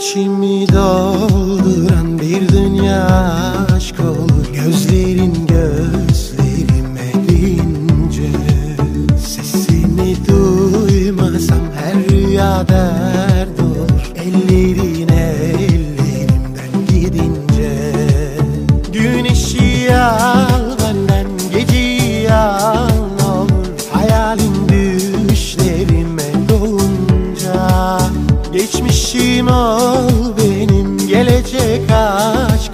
İçimi dolduran bir dünya aşk olur. Gözlerin gözlerime gelince, sesini duymasam her rüya dert olur. Ellerin ellerimden gidince, güneşi al benden, geceyi al ne olur. Hayalin düşlerime dolunca, geçmişim ol benim, gelecek aşk